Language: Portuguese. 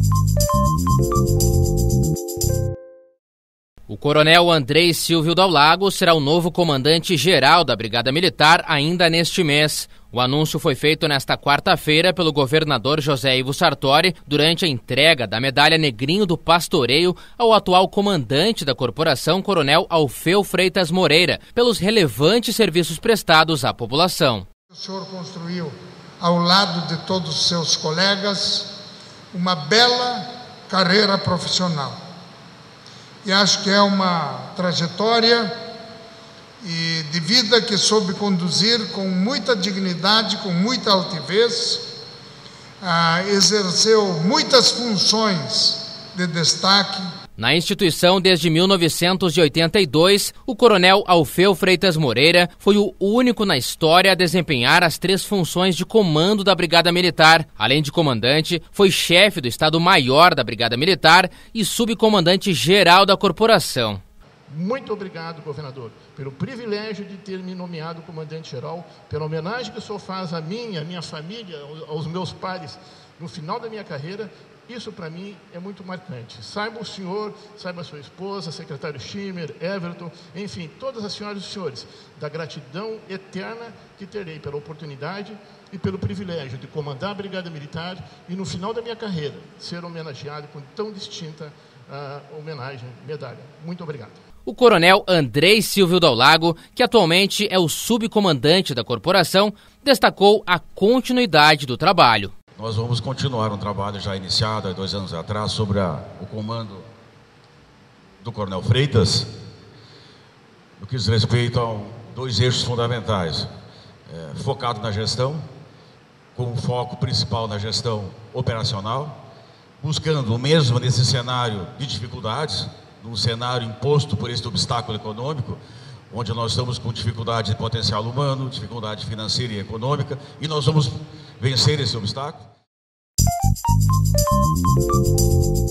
O coronel Andrei Silvio Dal Lago será o novo comandante-geral da Brigada Militar ainda neste mês. O anúncio foi feito nesta quarta-feira pelo governador José Ivo Sartori durante a entrega da medalha Negrinho do Pastoreio ao atual comandante da corporação, coronel Alfeu Freitas Moreira, pelos relevantes serviços prestados à população. O senhor construiu, ao lado de todos os seus colegas, uma bela carreira profissional. E acho que é uma trajetória de vida que soube conduzir com muita dignidade, com muita altivez, exerceu muitas funções de destaque. Na instituição desde 1982, o coronel Alfeu Freitas Moreira foi o único na história a desempenhar as 3 funções de comando da Brigada Militar. Além de comandante, foi chefe do Estado-Maior da Brigada Militar e subcomandante-geral da corporação. Muito obrigado, governador, pelo privilégio de ter me nomeado comandante-geral, pela homenagem que o senhor faz a mim, à minha família, aos meus pares no final da minha carreira. Isso, para mim, é muito marcante. Saiba o senhor, saiba a sua esposa, secretário Schimmer, Everton, enfim, todas as senhoras e os senhores, da gratidão eterna que terei pela oportunidade e pelo privilégio de comandar a Brigada Militar e, no final da minha carreira, ser homenageado com tão distinta homenagem, medalha. Muito obrigado. O coronel Andrei Silvio Dal Lago, que atualmente é o subcomandante da corporação, destacou a continuidade do trabalho. Nós vamos continuar um trabalho já iniciado há 2 anos atrás sobre o comando do coronel Freitas, no que diz respeito a 2 eixos fundamentais, focado na gestão, com um foco principal na gestão operacional, buscando o mesmo nesse cenário de dificuldades, num cenário imposto por este obstáculo econômico, onde nós estamos com dificuldade de potencial humano, dificuldade financeira e econômica, e nós vamos vencer esse obstáculo.